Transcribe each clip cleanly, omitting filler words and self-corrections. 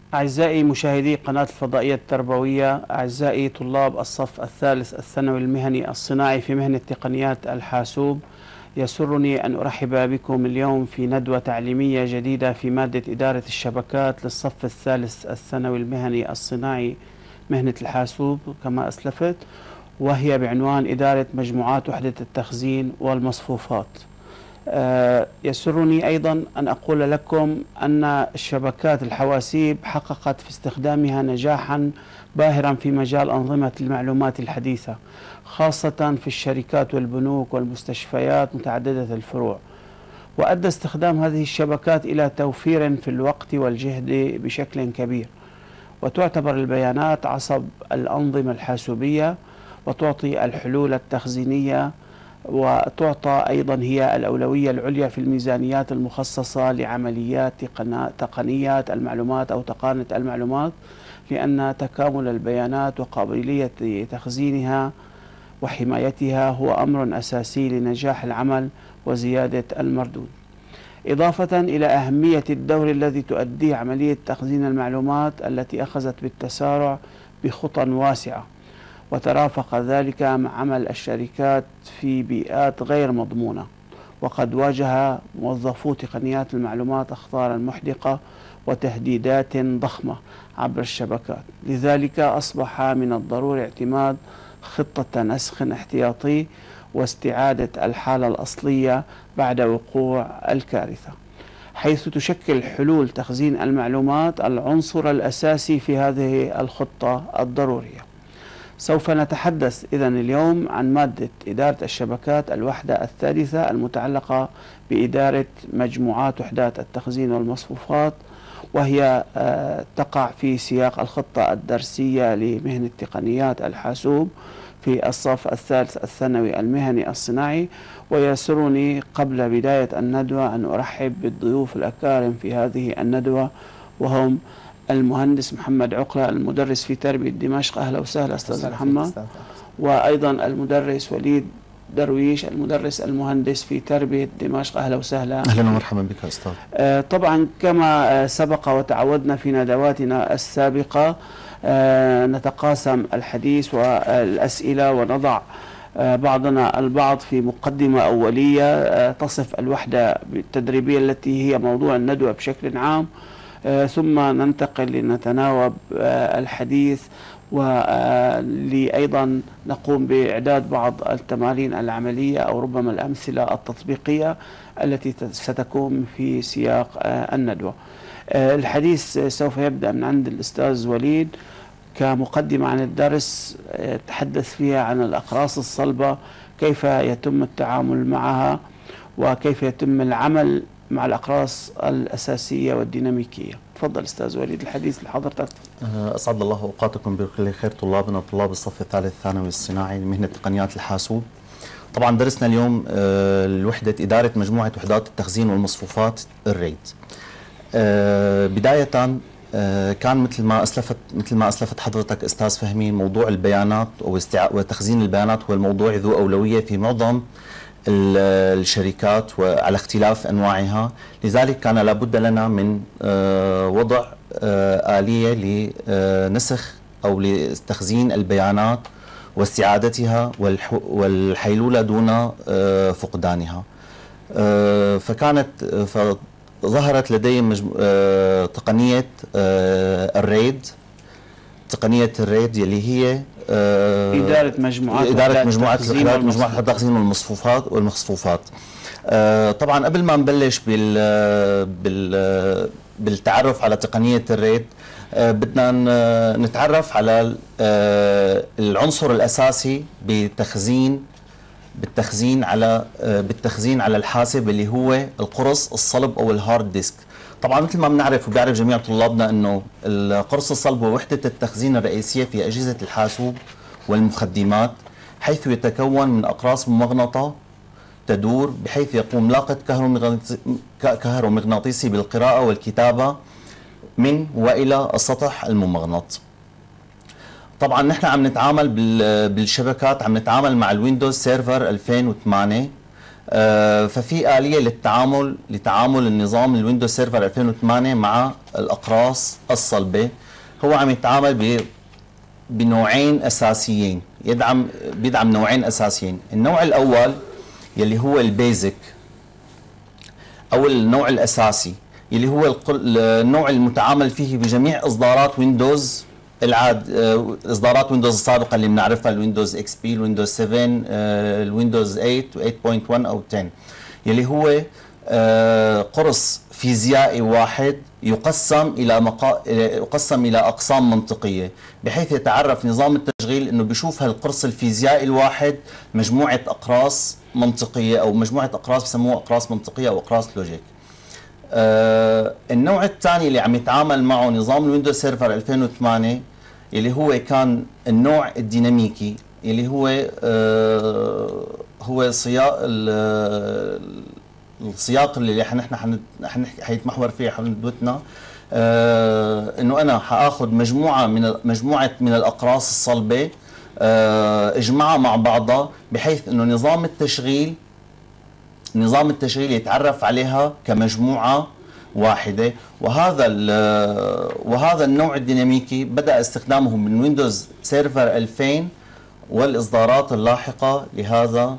أعزائي مشاهدي قناة الفضائية التربوية، أعزائي طلاب الصف الثالث الثانوي المهني الصناعي في مهنة تقنيات الحاسوب، يسرني أن أرحب بكم اليوم في ندوة تعليمية جديدة في مادة إدارة الشبكات للصف الثالث الثانوي المهني الصناعي مهنة الحاسوب كما أسلفت، وهي بعنوان إدارة مجموعات وحدة التخزين والمصفوفات. يسرني أيضا أن أقول لكم أن شبكات الحواسيب حققت في استخدامها نجاحا باهرا في مجال أنظمة المعلومات الحديثة، خاصة في الشركات والبنوك والمستشفيات متعددة الفروع. وأدى استخدام هذه الشبكات إلى توفير في الوقت والجهد بشكل كبير، وتعتبر البيانات عصب الأنظمة الحاسوبية، وتعطي الحلول التخزينية، وتعطى أيضا هي الأولوية العليا في الميزانيات المخصصة لعمليات تقنيات المعلومات أو تقنية المعلومات، لأن تكامل البيانات وقابلية تخزينها وحمايتها هو أمر أساسي لنجاح العمل وزيادة المردود، إضافة إلى أهمية الدور الذي تؤديه عملية تخزين المعلومات التي أخذت بالتسارع بخطى واسعة، وترافق ذلك مع عمل الشركات في بيئات غير مضمونة، وقد واجه موظفو تقنيات المعلومات أخطارا محدقة وتهديدات ضخمة عبر الشبكات. لذلك أصبح من الضروري اعتماد خطة نسخ احتياطي واستعادة الحالة الأصلية بعد وقوع الكارثة، حيث تشكل حلول تخزين المعلومات العنصر الأساسي في هذه الخطة الضرورية. سوف نتحدث إذن اليوم عن مادة إدارة الشبكات الوحدة الثالثة المتعلقة بإدارة مجموعات وحدات التخزين والمصفوفات، وهي تقع في سياق الخطة الدرسية لمهنة تقنيات الحاسوب في الصف الثالث الثانوي المهني الصناعي. ويسرني قبل بداية الندوة أن أرحب بالضيوف الأكارم في هذه الندوة، وهم المهندس محمد عقلة المدرس في تربية دمشق. أهلا وسهلا أستاذ محمد. وأيضا المدرس وليد درويش المدرس المهندس في تربية دمشق. أهلا وسهلا. أهلا ومرحبا بك أستاذ. طبعا كما سبق وتعودنا في ندواتنا السابقة، نتقاسم الحديث والأسئلة ونضع بعضنا البعض في مقدمة أولية تصف الوحدة التدريبية التي هي موضوع الندوة بشكل عام، ثم ننتقل لنتناوب الحديث، ولأيضا نقوم بإعداد بعض التمارين العملية أو ربما الأمثلة التطبيقية التي ستكون في سياق الندوة. الحديث سوف يبدأ من عند الأستاذ وليد كمقدمة عن الدرس، تحدث فيها عن الأقراص الصلبة، كيف يتم التعامل معها، وكيف يتم العمل مع الأقراص الأساسية والديناميكية. تفضل أستاذ وليد، الحديث لحضرتك. أسعد الله أوقاتكم بكل خير طلابنا طلاب الصف الثالث الثانوي الصناعي لمهنة تقنيات الحاسوب. طبعا درسنا اليوم الوحدة إدارة مجموعة وحدات التخزين والمصفوفات الريد. بداية كان مثل ما أسلفت حضرتك أستاذ فهمي، موضوع البيانات وتخزين البيانات هو الموضوع ذو أولوية في معظم الشركات وعلى اختلاف أنواعها، لذلك كان لابد لنا من وضع آلية لنسخ أو لتخزين البيانات واستعادتها والحيلولة دون فقدانها. فظهرت لدي تقنية الريد، تقنية الريد اللي هي إدارة مجموعات التخزين والمصفوفات. طبعا قبل ما نبلش بالتعرف على تقنية الريد، بدنا نتعرف على العنصر الأساسي بالتخزين على الحاسب، اللي هو القرص الصلب أو الهارد ديسك. طبعا مثل ما بنعرف وبيعرف جميع طلابنا انه القرص الصلب هو وحدة التخزين الرئيسية في أجهزة الحاسوب والمخدمات، حيث يتكون من أقراص ممغنطة تدور بحيث يقوم لاقط كهرومغناطيسي بالقراءة والكتابة من وإلى السطح الممغنط. طبعا نحن عم نتعامل بالشبكات، عم نتعامل مع الويندوز سيرفر 2008 ففي آلية لتعامل النظام الويندوز سيرفر 2008 مع الأقراص الصلبة. هو عم يتعامل بنوعين أساسيين، بيدعم نوعين أساسيين. النوع الأول يلي هو البيزك أو النوع الأساسي، يلي هو النوع المتعامل فيه بجميع إصدارات ويندوز اصدارات ويندوز السابقه اللي بنعرفها، الويندوز اكس بي، الويندوز 7، الويندوز 8 و8.1 او 10، يلي هو قرص فيزيائي واحد يقسم الى اقسام منطقيه، بحيث يتعرف نظام التشغيل انه بيشوف هالقرص الفيزيائي الواحد مجموعه اقراص منطقيه، او مجموعه اقراص بسموها اقراص منطقيه او اقراص لوجيك. النوع الثاني اللي عم يتعامل معه نظام الويندوز سيرفر 2008 اللي هو كان النوع الديناميكي، اللي هو السياق اللي نحن حيتمحور فيه ندوتنا، انه انا حاخذ مجموعه من الاقراص الصلبه، اجمعها مع بعضها بحيث انه نظام التشغيل يتعرف عليها كمجموعة واحدة. وهذا النوع الديناميكي بدأ استخدامه من ويندوز سيرفر 2000 والإصدارات اللاحقة لهذا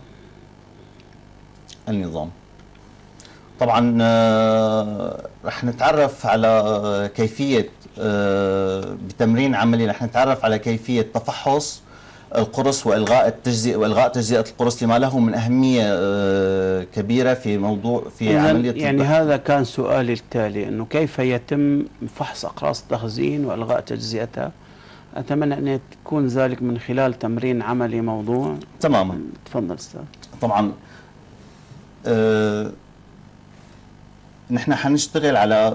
النظام. طبعا رح نتعرف على كيفية بتمرين عملي، رح نتعرف على كيفية تفحص القرص والغاء تجزئه القرص، لما له من اهميه كبيره في عمليه يعني هذا كان سؤالي التالي، انه كيف يتم فحص اقراص التخزين والغاء تجزئتها؟ اتمنى ان تكون ذلك من خلال تمرين عملي موضوع. تماما. تفضل استاذ. طبعا نحن حنشتغل على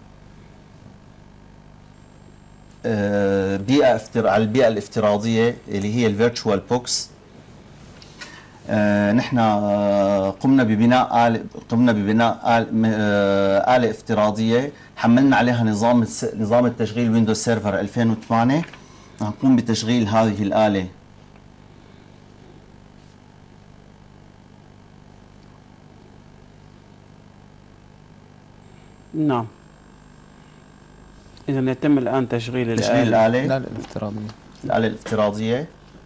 على البيئة الافتراضية اللي هي الفيرتشوال بوكس. نحن قمنا ببناء آلة افتراضية حملنا عليها نظام التشغيل ويندوز سيرفر 2008. نقوم بتشغيل هذه الآلة نعم. إذا يتم الآن تشغيل الآلة الافتراضية. الآلة الافتراضية.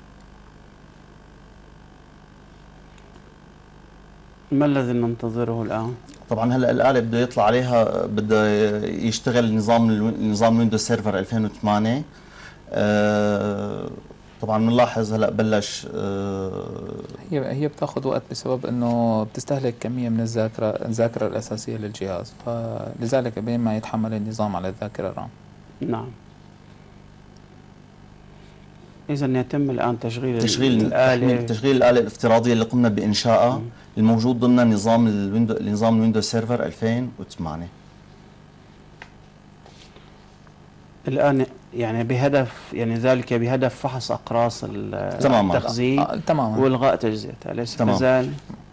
ما الذي ننتظره الآن؟ طبعا هلا الآلة بده يشتغل نظام ويندوز سيرفر 2008. طبعا بنلاحظ هلا بلش. هي بتاخذ وقت بسبب انه بتستهلك كميه من الذاكره الاساسيه للجهاز، فلذلك بين ما يتحمل النظام على الذاكره الرام. نعم. اذا يتم الان تشغيل الآلة الافتراضيه اللي قمنا بانشائها الموجود ضمن نظام الويندوز سيرفر 2008. الآن يعني ذلك بهدف فحص أقراص التخزين تماما والغاء تجزئتها، أليس كذلك؟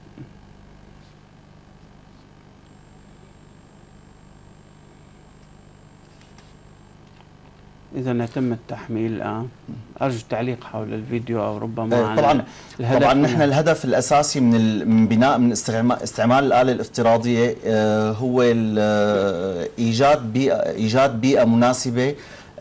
إذا يتم التحميل الآن. أرجو التعليق حول الفيديو أو ربما طبعا نحن الهدف الأساسي من استعمال الآلة الافتراضية هو إيجاد بيئة مناسبة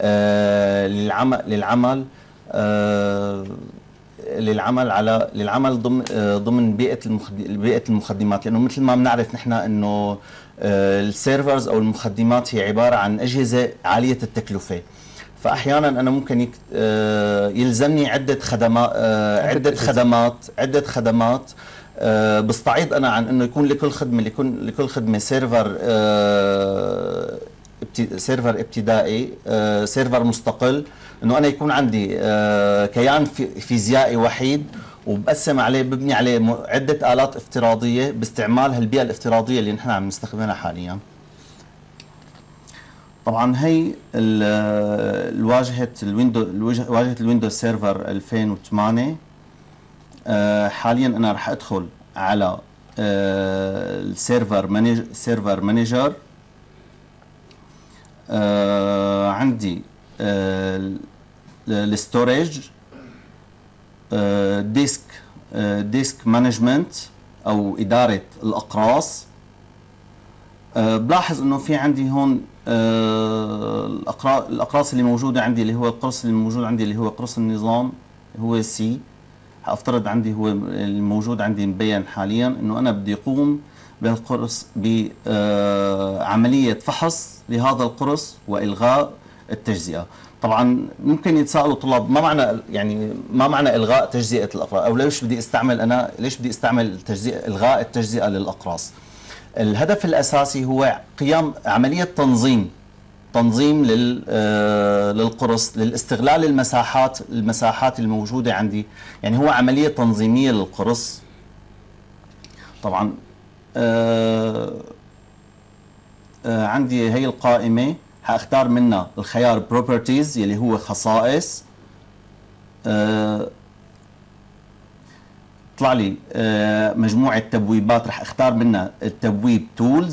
للعمل ضمن بيئة المخدمات، لأنه مثل ما بنعرف نحن إنه السيرفرز أو المخدمات هي عبارة عن أجهزة عالية التكلفة، فأحيانا أنا ممكن يلزمني عدة خدمات بستعيض أنا عن إنه يكون لكل خدمة سيرفر ابتدائي، سيرفر مستقل، إنه أنا يكون عندي كيان فيزيائي وحيد وبقسم عليه، ببني عليه عدة آلات افتراضية باستعمال هالبيئة الافتراضية اللي نحن عم نستخدمها حاليا. طبعا هي واجهة الويندوز سيرفر 2008. حاليا انا رح ادخل على السيرفر مانجر. عندي الستورج، ديسك مانجمنت، أو إدارة الأقراص. بلاحظ إنه في عندي هون الأقراص اللي موجودة عندي، اللي هو القرص اللي موجود عندي اللي هو قرص النظام هو سي. هأفترض عندي هو الموجود عندي مبين حاليا إنه أنا بدي أقوم بالقرص بعملية فحص لهذا القرص وإلغاء التجزئة. طبعا ممكن يتساءلوا طلاب ما معنى إلغاء تجزئة الأقراص، أو ليش بدي استعمل إلغاء التجزئة للأقراص. الهدف الأساسي هو قيام عملية تنظيم للقرص، للاستغلال المساحات الموجودة عندي. يعني هو عملية تنظيمية للقرص. طبعا عندي هي القائمة، هاختار منها الخيار properties يلي هو خصائص. طلع لي مجموعة تبويبات، رح اختار منها التبويب tools،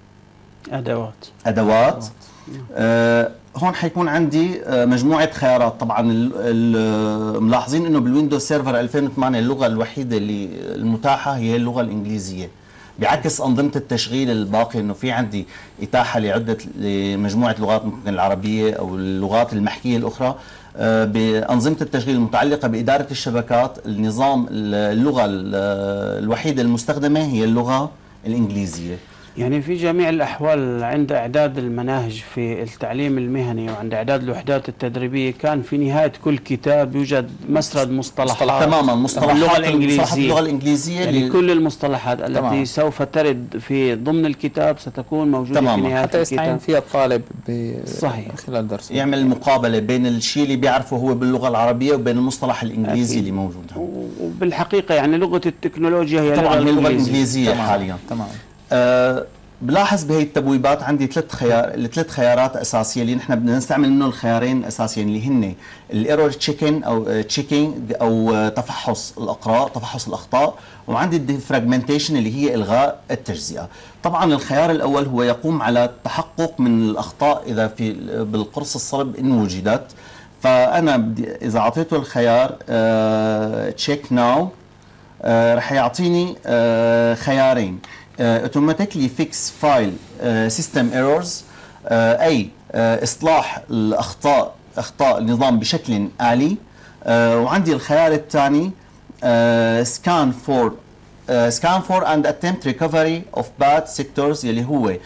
أدوات. هون حيكون عندي مجموعة خيارات. طبعا ملاحظين انه بالويندوز سيرفر 2008 اللغة الوحيدة اللي المتاحة هي اللغة الإنجليزية، بعكس أنظمة التشغيل الباقي انه في عندي إتاحة لمجموعة لغات ممكن العربية أو اللغات المحكية الأخرى. بأنظمة التشغيل المتعلقة بإدارة الشبكات، اللغة الوحيدة المستخدمة هي اللغة الإنجليزية. يعني في جميع الأحوال عند إعداد المناهج في التعليم المهني وعند إعداد الوحدات التدريبية كان في نهاية كل كتاب يوجد مسرد مصطلحات تماما، مصطلحات اللغة الإنجليزية يعني كل المصطلحات التي سوف ترد في ضمن الكتاب ستكون موجودة في نهاية حتى يستعين فيها الطالب صحيح خلال درسه، يعمل مقابلة بين الشيء اللي بيعرفه هو باللغة العربية وبين المصطلح الإنجليزي اللي موجود. وبالحقيقة يعني لغة التكنولوجيا هي طبعا اللغة الإنجليزية حاليا. تمام. بلاحظ بهي التبويبات عندي ثلاث خيارات اساسيه اللي نحن بدنا نستعمل منه الخيارين الاساسيين اللي هن الايرور تشيكينج او تفحص الاخطاء، وعندي الديفراجمنتيشن اللي هي الغاء التجزئه. طبعا الخيار الاول هو يقوم على التحقق من الاخطاء اذا بالقرص الصلب ان وجدت. فانا اذا اعطيته الخيار تشيك ناو رح يعطيني خيارين: automatically fix file system errors، أي إصلاح أخطاء النظام بشكل آلي. وعندي الخيار الثاني scan for and attempt recovery of bad sectors يلي هو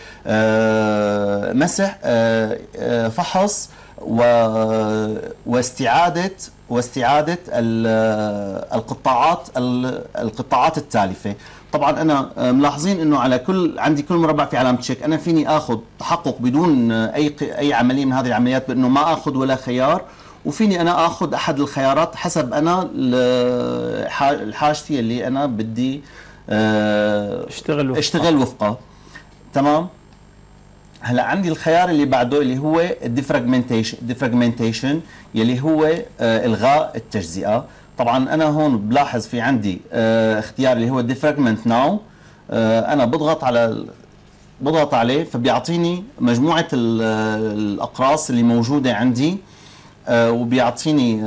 مسح فحص واستعادة القطاعات التالفة. طبعا انا ملاحظين انه عندي كل مربع في علامه تشيك، انا فيني اخذ تحقق بدون اي عمليه من هذه العمليات بانه ما اخذ ولا خيار، وفيني انا اخذ احد الخيارات حسب انا حاجتي اللي انا بدي اشتغل وفقه. تمام. هلا عندي الخيار اللي بعده اللي هو الديفراجمنتيشن يلي هو الغاء التجزئه. طبعا انا هون بلاحظ في عندي اختيار اللي هو ديفراجمنت ناو. انا بضغط عليه فبيعطيني مجموعه الاقراص اللي موجوده عندي، وبيعطيني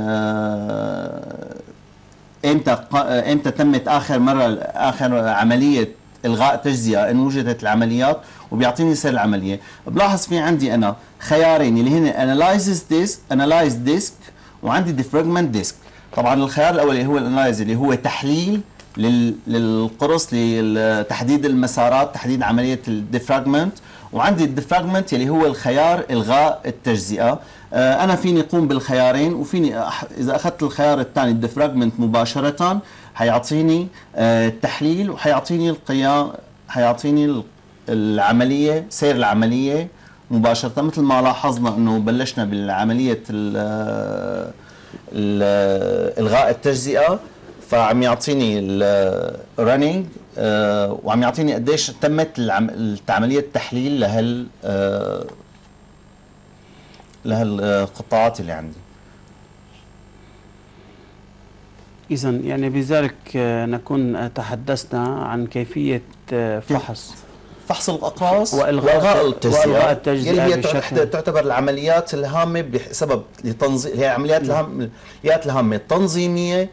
امتى تمت اخر عمليه الغاء تجزئه ان وجدت العمليات، وبيعطيني سير العمليه. بلاحظ في عندي انا خيارين اللي هن انالايز ديسك وعندي ديفراجمنت ديسك. طبعا الخيار الاول اللي هو الانالايز اللي هو تحليل للقرص لتحديد المسارات، تحديد عمليه الديفراجمنت، وعندي الديفراجمنت اللي هو الخيار الغاء التجزئه. انا فيني اقوم بالخيارين، وفيني اذا اخذت الخيار الثاني الديفراجمنت مباشره حيعطيني التحليل وحيعطيني حيعطيني العمليه، سير العمليه مباشره. مثل ما لاحظنا انه بلشنا بالعمليه الغاء التجزئه، فعم يعطيني الرننج وعم يعطيني قديش تمت عمليه التحليل لهالقطاعات اللي عندي. إذا يعني بذلك نكون تحدثنا عن كيفية فحص فحص الاقراص والغاء التجزئه التجزئه اللي هي تعتبر العمليات الهامه بسبب لتنظيم، هي عمليات الهامه التنظيميه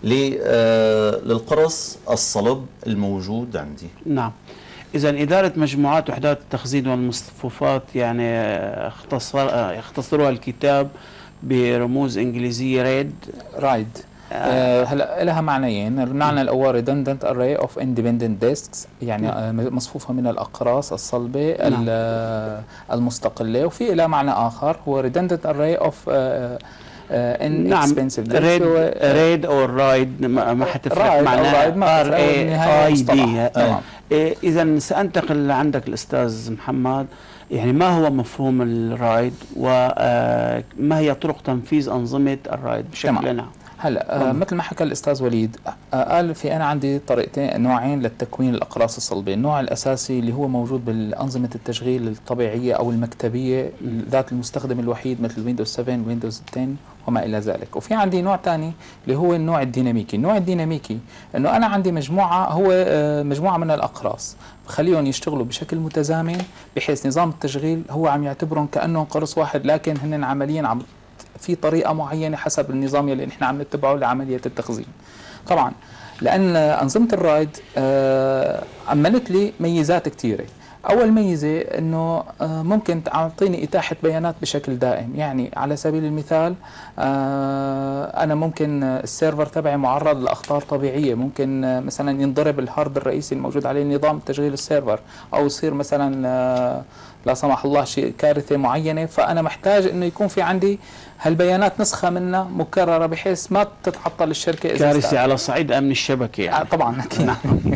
للقرص الصلب الموجود عندي. نعم. إذا إدارة مجموعات وحدات التخزين والمصفوفات يعني اختصروها الكتاب برموز إنجليزية رايد. هلا لها معنيين. المعنى الأول redundant array of independent disks، يعني مصفوفة من الأقراص الصلبة المستقلة، وفي لها معنى آخر هو redundant array of inexpensive disks. ريد أو رايد ما حتفرق معناها RAID. إذا سأنتقل لعندك الأستاذ محمد، يعني ما هو مفهوم الرايد وما هي طرق تنفيذ أنظمة الرايد بشكل عام؟ هلا مثل ما حكى الاستاذ وليد، قال في انا عندي طريقتين، نوعين للتكوين الاقراص الصلبه. النوع الاساسي اللي هو موجود بالانظمه التشغيل الطبيعيه او المكتبيه ذات المستخدم الوحيد مثل ويندوز 7 ويندوز 10 وما الى ذلك. وفي عندي نوع ثاني اللي هو النوع الديناميكي. النوع الديناميكي انه انا عندي مجموعه، هو مجموعه من الاقراص بخليهم يشتغلوا بشكل متزامن، بحيث نظام التشغيل هو عم يعتبرهم كانهم قرص واحد، لكن هن عمليا عم في طريقة معينة حسب النظام اللي نحن عم نتبعه لعملية التخزين. طبعا لأن أنظمة الرايد عملت لي ميزات كثيرة. أول ميزة أنه ممكن تعطيني إتاحة بيانات بشكل دائم. يعني على سبيل المثال أنا ممكن السيرفر تبعي معرض لأخطار طبيعية، ممكن مثلا ينضرب الهارد الرئيسي الموجود عليه نظام تشغيل السيرفر، أو يصير مثلا لا سمح الله شيء كارثة معينة، فأنا محتاج أنه يكون في عندي هالبيانات نسخة منها مكررة بحيث ما تتعطل الشركة إذا كارثة على صعيد أمن الشبكة يعني. طبعا أكيد.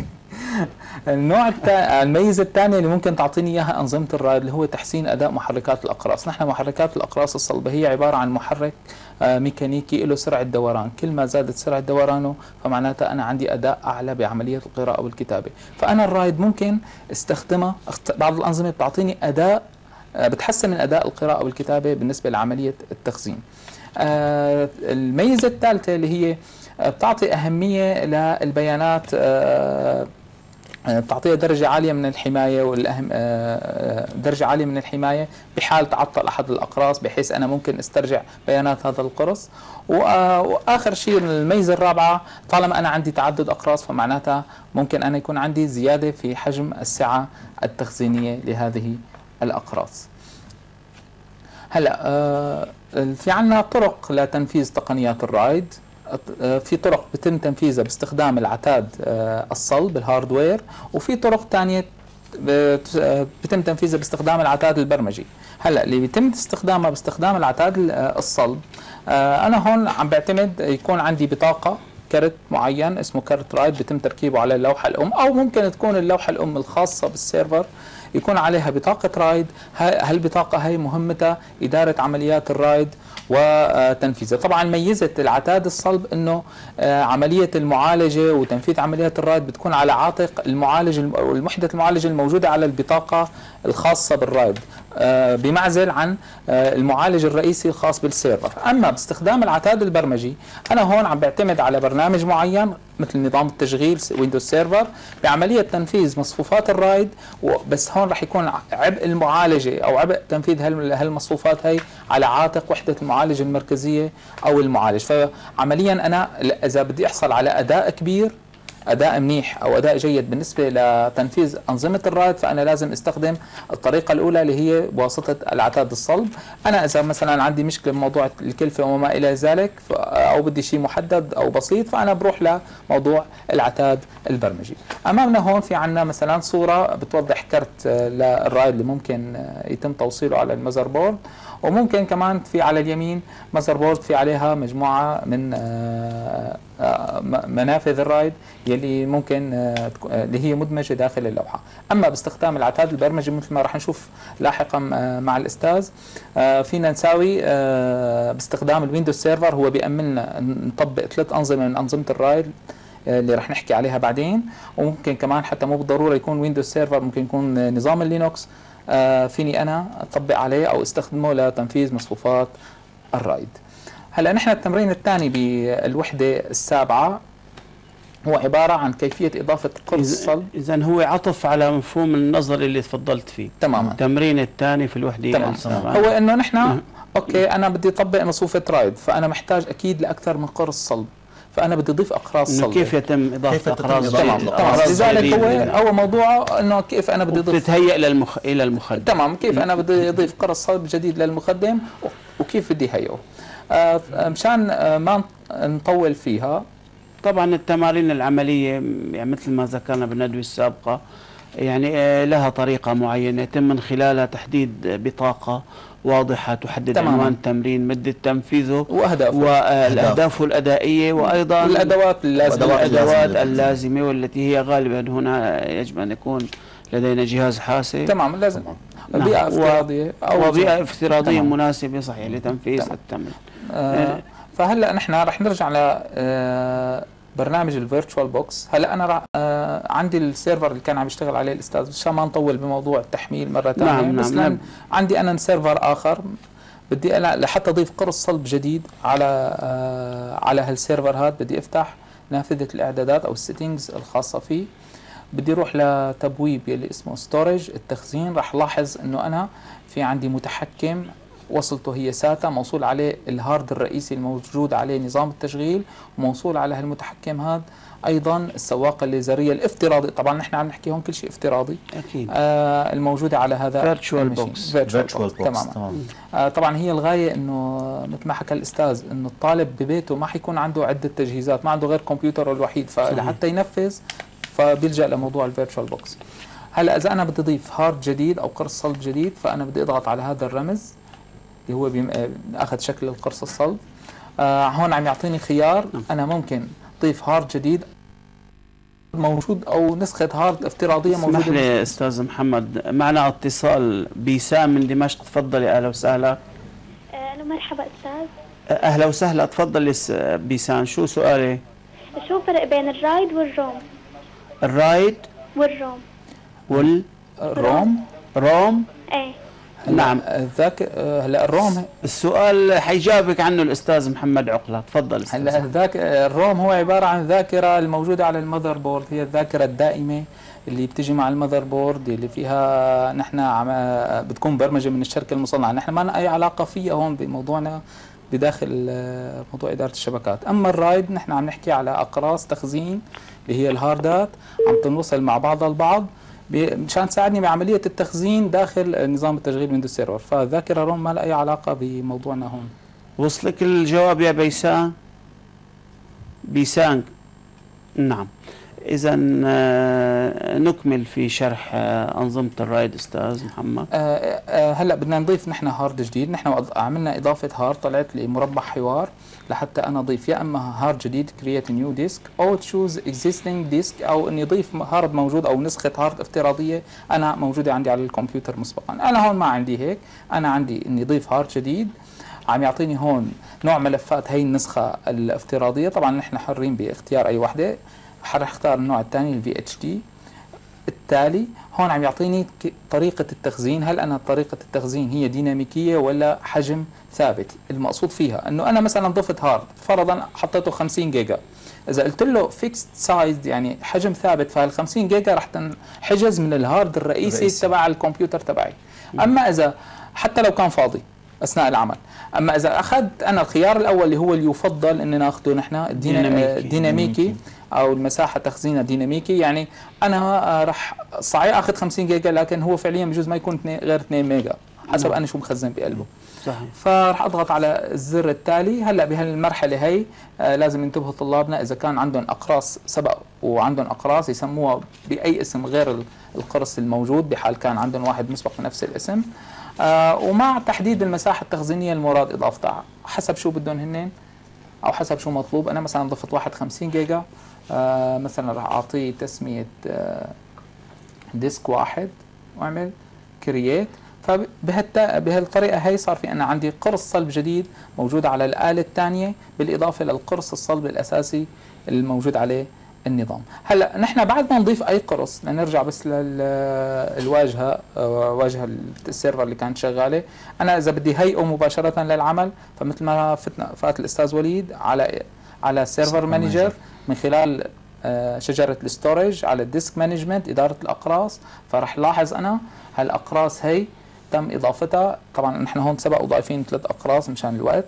الميزة الثانية اللي ممكن تعطيني إياها أنظمة الرايد اللي هو تحسين أداء محركات الأقراص. نحن محركات الأقراص الصلبة هي عبارة عن محرك ميكانيكي له سرعة دوران، كل ما زادت سرعة دورانه فمعناتها أنا عندي أداء أعلى بعملية القراءة والكتابة. فأنا الرايد ممكن استخدمها، بعض الأنظمة بتعطيني أداء بتحسن من أداء القراءة والكتابة بالنسبة لعملية التخزين. الميزة الثالثة اللي هي بتعطي أهمية للبيانات، بتعطيها درجة عالية من الحماية، والأهم درجة عالية من الحماية بحال تعطل أحد الأقراص، بحيث أنا ممكن استرجع بيانات هذا القرص. وآخر شيء الميزة الرابعة، طالما أنا عندي تعدد أقراص فمعناتها ممكن أنا يكون عندي زيادة في حجم السعة التخزينية لهذه الأقراص. هلا في عنا طرق لتنفيذ تقنيات الرايد. في طرق بتم تنفيذها باستخدام العتاد الصلب الهاردوير، وفي طرق ثانيه بتم تنفيذها باستخدام العتاد البرمجي. هلا اللي بيتم استخدامها باستخدام العتاد الصلب، انا هون عم بعتمد يكون عندي بطاقه كرت معين اسمه كرت رايد بيتم تركيبه على اللوحه الام، او ممكن تكون اللوحه الام الخاصه بالسيرفر يكون عليها بطاقه رايد. هالبطاقه هي مهمتها اداره عمليات الرايد وتنفيذها. طبعا ميزة العتاد الصلب انه عملية المعالجة وتنفيذ عمليات الرايد بتكون على عاتق المعالج والوحدة المعالجة الموجودة على البطاقة الخاصة بالرايد، بمعزل عن المعالج الرئيسي الخاص بالسيرفر. اما باستخدام العتاد البرمجي انا هون عم بعتمد على برنامج معين مثل نظام التشغيل ويندوز سيرفر بعملية تنفيذ مصفوفات الرايد، بس هون رح يكون عبء المعالجة او عبء تنفيذ هالمصفوفات هي على عاتق وحدة المعالجة المركزية او المعالج. فعمليا انا اذا بدي احصل على اداء كبير، اداء منيح او اداء جيد بالنسبه لتنفيذ انظمه الرايد، فانا لازم استخدم الطريقه الاولى اللي هي بواسطه العتاد الصلب. انا اذا مثلا عندي مشكله بموضوع الكلفه وما الى ذلك او بدي شيء محدد او بسيط، فانا بروح لموضوع العتاد البرمجي. امامنا هون في عندنا مثلا صوره بتوضح كرت للرايد اللي ممكن يتم توصيله على المذر بورد، وممكن كمان في على اليمين مذر بورد في عليها مجموعه من منافذ الرايد يلي ممكن اللي هي مدمجه داخل اللوحه. اما باستخدام العتاد البرمجي مثل ما راح نشوف لاحقا مع الاستاذ، فينا نساوي باستخدام الويندوز سيرفر، هو بيأمننا نطبق 3 انظمه من انظمه الرايد اللي راح نحكي عليها بعدين. وممكن كمان حتى مو بالضروره يكون ويندوز سيرفر، ممكن يكون نظام اللينوكس فيني انا اطبق عليه او استخدمه لتنفيذ مصفوفات الرايد. هلا نحن التمرين الثاني بالوحده السابعه هو عباره عن كيفيه اضافه قرص صلب. اذا هو عطف على مفهوم النظري اللي تفضلت فيه تماما. التمرين الثاني في الوحده تمام. هو انه نحن اوكي انا بدي اطبق مصفوفه رايد، فانا محتاج اكيد لاكثر من قرص صلب، فانا بدي اضيف اقراص صلبه. كيف يتم اضافه اقراص؟ تمام. لذلك هو موضوعه انه كيف انا بدي اضيف تتهيأ الى المخدم. تمام. كيف انا بدي اضيف قرص صلب جديد للمخدم وكيف بدي هيئه. مشان ما نطول فيها، طبعا التمارين العمليه يعني مثل ما ذكرنا بالندوه السابقه يعني لها طريقه معينه يتم من خلالها تحديد بطاقه واضحه تحدد عنوان التمرين، مده تنفيذه، واهدافه والاهداف الادائيه، وايضا الادوات اللازمه والتي هي غالبا هنا يجب ان يكون لدينا جهاز حاسب. تمام. لازم بيئه افتراضيه وبيئه افتراضيه مناسبه صحيح لتنفيذ التمرين. فهلا نحن رح نرجع ل برنامج الفيرتشوال بوكس. هلا انا عندي السيرفر اللي كان عم يشتغل عليه الاستاذ، عشان ما نطول بموضوع التحميل مره ثانيه. بس عندي انا سيرفر اخر بدي انا لحتى اضيف قرص صلب جديد على هالسيرفر هذا، بدي افتح نافذه الاعدادات او السيتنجز الخاصه فيه، بدي اروح لتبويب اللي اسمه ستورج التخزين. راح لاحظ انه انا في عندي متحكم وصلته هي ساتا، موصول عليه الهارد الرئيسي الموجود عليه نظام التشغيل، وموصول على هالمتحكم هذا ايضا السواقه الليزريه الافتراضي. طبعا نحن عم نحكي هون كل شيء افتراضي اكيد. الموجوده على هذا فيرتشوال بوكس. تماما. طبعا هي الغايه انه مثل ما حكى الاستاذ انه الطالب ببيته ما حيكون عنده عده تجهيزات، ما عنده غير كمبيوتر الوحيد، فلحتى ينفذ فبيلجأ لموضوع الفيرتشوال بوكس. هلا اذا انا بدي اضيف هارد جديد او قرص صلب جديد، فانا بدي اضغط على هذا الرمز اللي هو اخذ شكل القرص الصلب. هون عم يعطيني خيار، انا ممكن اضيف هارد جديد موجود او نسخه هارد افتراضيه موجوده. اسمح لي استاذ محمد، معنا اتصال بيسام من دمشق، تفضلي. اهلا وسهلا. الو مرحبا استاذ. اهلا وسهلا، تفضلي بيسام، شو سؤالي؟ شو الفرق بين الرايد والروم؟ الرايد والروم. روم؟ ايه نعم. ذاك هلا الروم السؤال حيجاوبك عنه الاستاذ محمد عقله، تفضل. هلا ذاك الروم هو عباره عن ذاكره الموجوده على المذر بورد، هي الذاكره الدائمه اللي بتجي مع المذر بورد، اللي فيها نحن بتكون برمجه من الشركه المصنعه، نحن ما لنا اي علاقه فيها هون بموضوعنا بداخل موضوع اداره الشبكات. اما الرايد نحن عم نحكي على اقراص تخزين اللي هي الهاردات عم تنوصل مع بعضها البعض مشان تساعدني بعمليه التخزين داخل نظام التشغيل ويندوز سيرفر. فالذاكره روم ما لها اي علاقه بموضوعنا هون. وصلك الجواب يا بيسان؟ نعم. إذا نكمل في شرح أنظمة الرايد أستاذ محمد. هلا بدنا نضيف نحن هارد جديد. نحن عملنا إضافة هارد، طلعت لي مربع حوار لحتى أنا أضيف يا إما هارد جديد create a new disk أو choose existing disk، أو إني أضيف هارد موجود أو نسخة هارد افتراضية أنا موجودة عندي على الكمبيوتر مسبقا. أنا هون ما عندي هيك، أنا عندي إني أضيف هارد جديد. عم يعطيني هون نوع ملفات هي النسخة الافتراضية. طبعا نحن حرين باختيار أي وحدة، رح اختار النوع الثاني ال VHD. التالي هون عم يعطيني طريقة التخزين، هل أنا طريقة التخزين هي ديناميكية ولا حجم ثابت؟ المقصود فيها أنه أنا مثلا ضفت هارد فرضا حطيته 50 جيجا، إذا قلت له فيكست سايز يعني حجم ثابت، فهال 50 جيجا رح تنحجز من الهارد الرئيسي تبع الكمبيوتر تبعي. أما إذا حتى لو كان فاضي أثناء العمل، أما إذا أخذت أنا الخيار الأول اللي هو اللي يفضل أن ناخده نحن الديناميكي أو المساحة تخزينها ديناميكي، يعني أنا رح صحيح أخذ 50 جيجا لكن هو فعليا بجوز ما يكون غير 2 ميجا حسب أنا شو مخزن بقلبه. صحيح. فرح أضغط على الزر التالي. هلأ بهالمرحلة هي لازم ينتبهوا طلابنا إذا كان عندهم أقراص سبق وعندهم أقراص يسموها بأي اسم غير القرص الموجود، بحال كان عندهم واحد مسبق بنفس الاسم، ومع تحديد المساحة التخزينية المراد إضافتها حسب شو بدهم هنين أو حسب شو مطلوب. أنا مثلا ضفت واحد 50 جيجا، مثلا راح أعطيه تسمية ديسك واحد وأعمل كرييت. فبهالطريقة هي صار في أنا عندي قرص صلب جديد موجود على الآلة الثانية بالإضافة للقرص الصلب الأساسي الموجود عليه النظام. هلا نحن بعد ما نضيف اي قرص، لنرجع بس للواجهه واجهه السيرفر اللي كانت شغاله، انا اذا بدي هيئه مباشره للعمل فمثل ما فات الاستاذ وليد على سيرفر مانجر من خلال شجره الستورج، على الديسك مانجمنت اداره الاقراص. فراح لاحظ انا هالاقراص هي تم اضافتها، طبعا نحن هون سبق وضايفين 3 اقراص مشان الوقت.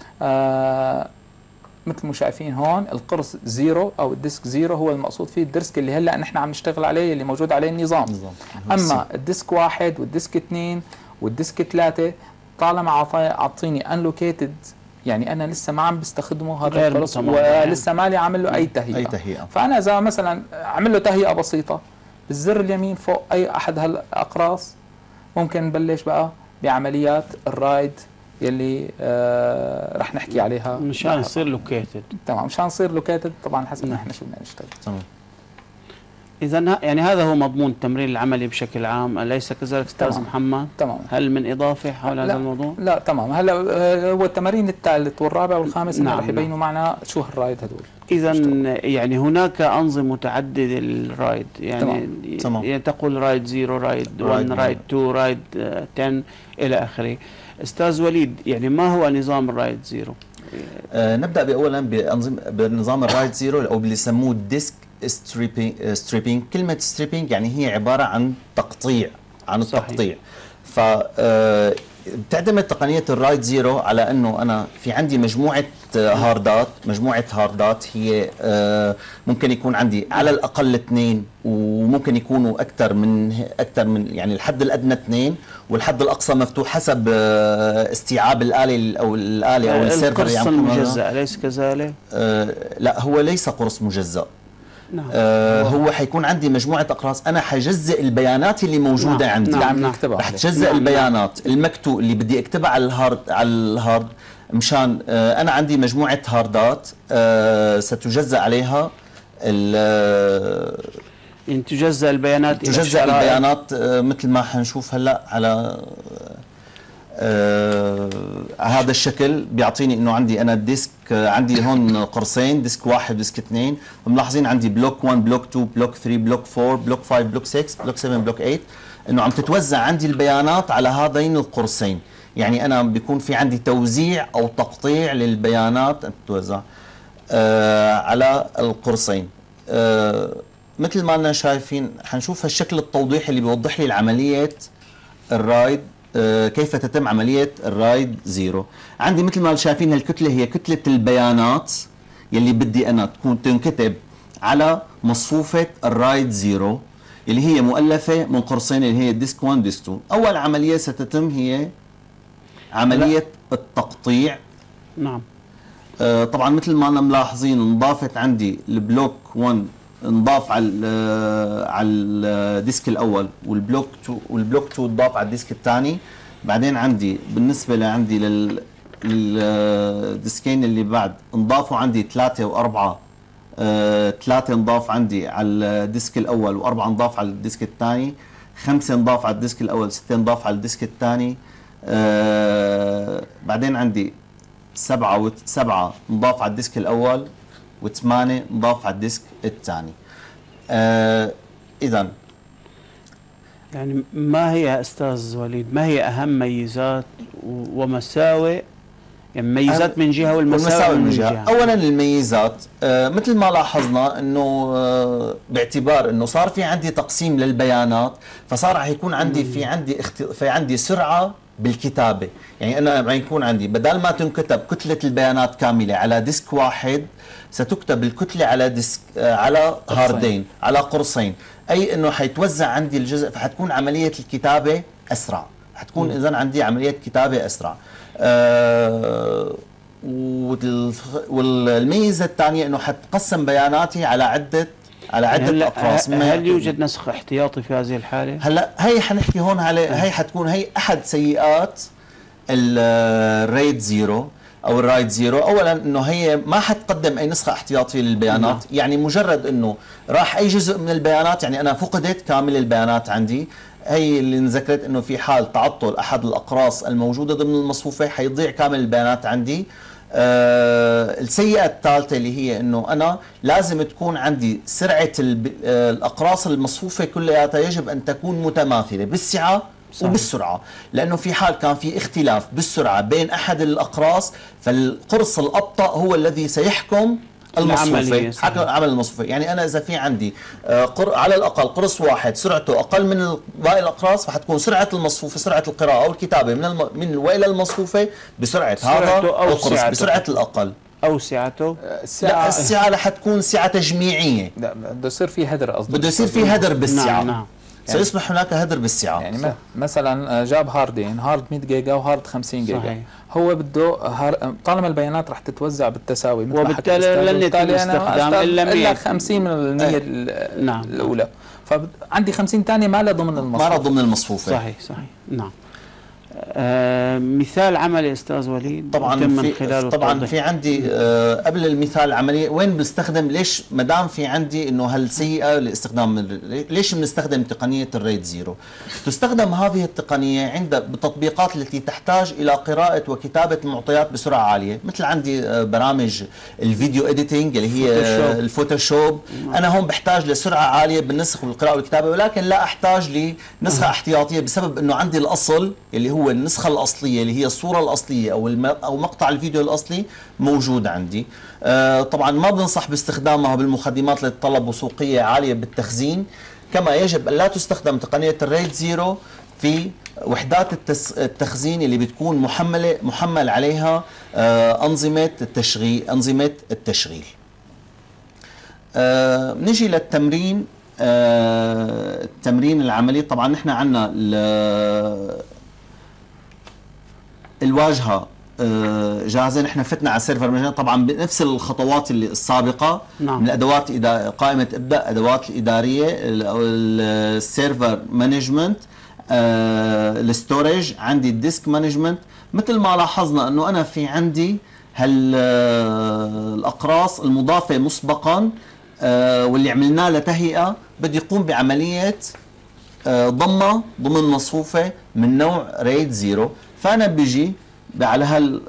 مثل ما شايفين هون القرص زيرو او الديسك زيرو هو المقصود فيه الديسك اللي هلا نحن عم نشتغل عليه، اللي موجود عليه النظام. اما الديسك 1 والديسك 2 والديسك 3 طالما عطيني انلوكيتد، يعني انا لسه ما عم بستخدمه هذا القرص ولسه مالي عامل له اي تهيئه. فانا اذا مثلا عمل له تهيئه بسيطه بالزر اليمين فوق اي احد هالاقراص، ممكن نبلش بقى بعمليات الرايد يلي رح نحكي عليها مشان يصير لوكيتد. تمام، مشان يصير لوكيتد طبعا حسب ما احنا شو بدنا نشتغل. تمام. اذا يعني هذا هو مضمون التمرين العملي بشكل عام، اليس كذلك استاذ محمد؟ تمام. هل من اضافه حول هذا الموضوع؟ لا تمام. هلا هو التمارين الثالث والرابع والخامس رح يبينوا معنا شو الرايد هدول. اذا يعني هناك انظمه متعدده للرايد، يعني تمام. يعني تقول رايد 0، رايد 1، رايد 2، رايد 10 الى اخره. استاذ وليد، يعني ما هو نظام الرايد 0؟ نبدا باولا بنظام الرايد 0 او اللي يسموه الديسك ستريبينج. كلمه ستريبينج يعني هي عباره عن تقطيع، عن التقطيع. ف بتعتمد تقنيه الرايد 0 على انه انا في عندي مجموعه هاردات هي ممكن يكون عندي على الاقل 2، وممكن يكونوا اكثر من يعني الحد الادنى 2 والحد الاقصى مفتوح حسب استيعاب الاله او السيرفر. القرص المجزأ اليس كذلك؟ لا، هو ليس قرص مجزأ. نعم. هو حيكون عندي مجموعة أقراص، أنا حجزء البيانات اللي موجودة عندي. نعم. رح تجزأ البيانات المكتوب اللي بدي أكتبها على الهارد مشان أنا عندي مجموعة هاردات ستجزأ عليها يعني تجزأ البيانات مثل ما حنشوف هلا على هذا الشكل. بيعطيني انه عندي انا الديسك، عندي هون قرصين، ديسك 1 وديسك 2. ملاحظين عندي بلوك 1، بلوك 2، بلوك 3، بلوك 4، بلوك 5، بلوك 6، بلوك 7، بلوك 8، انه عم تتوزع عندي البيانات على هذين القرصين. يعني انا بيكون في عندي توزيع او تقطيع للبيانات تتوزع على القرصين. مثل ما لنا شايفين، حنشوف هالشكل التوضيحي اللي بيوضح لي العملية الرايد، كيف تتم عملية الرايد 0. عندي مثل ما شايفين هالكتلة هي كتلة البيانات يلي بدي أنا تنكتب على مصفوفة الرايد 0 اللي هي مؤلفة من قرصين اللي هي ديسك 1 ديسك 2. أول عملية ستتم هي عملية التقطيع. نعم. طبعا مثل ما أنا ملاحظين انضافت عندي البلوك 1 انضاف على الديسك الاول، والبلوك 2 انضاف على الديسك الثاني. بعدين عندي بالنسبه لعندي للديسكين اللي بعد انضافوا عندي 3 و4. 3 انضاف عندي على الديسك الاول، و4 انضاف على الديسك الثاني، 5 انضاف على الديسك الاول، 6 انضاف على الديسك الثاني. بعدين عندي 7 انضاف على الديسك الاول، و8 انضاف على الديسك الثاني. إذا يعني ما هي أستاذ وليد، ما هي أهم ميزات ومساوئ، يعني ميزات من جهة والمساوئ من جهة؟ أولا الميزات مثل ما لاحظنا أنه باعتبار أنه صار في عندي تقسيم للبيانات، فصار رح يكون عندي في عندي سرعة بالكتابة. يعني أنا رح يكون عندي بدل ما تنكتب كتلة البيانات كاملة على ديسك واحد، ستكتب الكتلة على ديسك على هاردين، على قرصين، أي أنه حيتوزع عندي الجزء، فحتكون عملية الكتابة أسرع. حتكون إذن عندي عملية كتابة أسرع. والميزة الثانية أنه حتقسم بياناتي على عدة أقراص. هل يوجد نسخ احتياطي في هذه الحالة؟ هلا هي حنحكي هون على هي حتكون هي أحد سيئات الرايد 0 او الرايد 0. اولا انه هي ما حتقدم اي نسخه احتياطيه للبيانات. يعني مجرد انه راح اي جزء من البيانات، يعني انا فقدت كامل البيانات عندي. هي اللي انذكرت انه في حال تعطل احد الاقراص الموجوده ضمن المصفوفه حيضيع كامل البيانات عندي. السيئه الثالثه اللي هي انه انا لازم تكون عندي سرعه الاقراص المصفوفه كلياتها يجب ان تكون متماثله بالسعه وبالسرعة، لأنه في حال كان في اختلاف بالسرعة بين أحد الأقراص، فالقرص الأبطأ هو الذي سيحكم المصفوفه، حجم العمل المصفوفه. يعني انا اذا في عندي على الاقل قرص واحد سرعته اقل من باقي الاقراص، فحتكون سرعه المصفوفه، سرعه القراءه او الكتابه من والى المصفوفه بسرعه هذا القرص، بسرعه الاقل او سعته. لا، السعه رح تكون سعه تجميعيه. لا، بده يصير في هدر قصدي، بده يصير في هدر بالسعه. نعم. سيصبح هناك هدر بالسعه. يعني مثلا جاب هاردين، هارد 100 جيجا وهارد 50 جيجا. صحيح. هو بده طالما البيانات رح تتوزع بالتساوي مثل وبالتالي لن يتم استخدام الا 50% نعم. الاولى، فعندي 50 ثانيه ما لها ضمن المصفوفه. ما لها ضمن المصفوفه. صحيح. نعم. مثال عملي استاذ وليد طبعا في عندي قبل المثال العملي وين بستخدم، ليش ما دام في عندي انه هل سيئه لاستخدام، ليش بنستخدم تقنيه الريد زيرو؟ تستخدم هذه التقنيه عند بالتطبيقات التي تحتاج الى قراءه وكتابه المعطيات بسرعه عاليه، مثل عندي برامج الفيديو اديتنج اللي هي الفوتوشوب. انا هون بحتاج لسرعه عاليه بالنسخ والقراءه والكتابه، ولكن لا احتاج لنسخه احتياطيه بسبب انه عندي الاصل اللي هو النسخة الأصلية اللي هي الصورة الأصلية أو مقطع الفيديو الأصلي موجود عندي. طبعا ما بنصح باستخدامها بالمخدمات اللي تتطلب وثوقية عالية بالتخزين، كما يجب أن لا تستخدم تقنية الريد زيرو في وحدات التخزين اللي بتكون محمل عليها أنظمة التشغيل. نجي للتمرين. التمرين العملي، طبعا نحن عندنا الواجهه جاهزه، نحن فتنا على السيرفر مجانا طبعا بنفس الخطوات اللي السابقه. نعم. من الادوات قائمه ابدا، ادوات الاداريه، السيرفر مانجمنت، الستورج، عندي الديسك مانجمنت. مثل ما لاحظنا انه انا في عندي الاقراص المضافه مسبقا واللي عملناه لتهيئه بدي يقوم بعمليه ضمه ضمن مصفوفه من نوع ريد زيرو. فانا بيجي على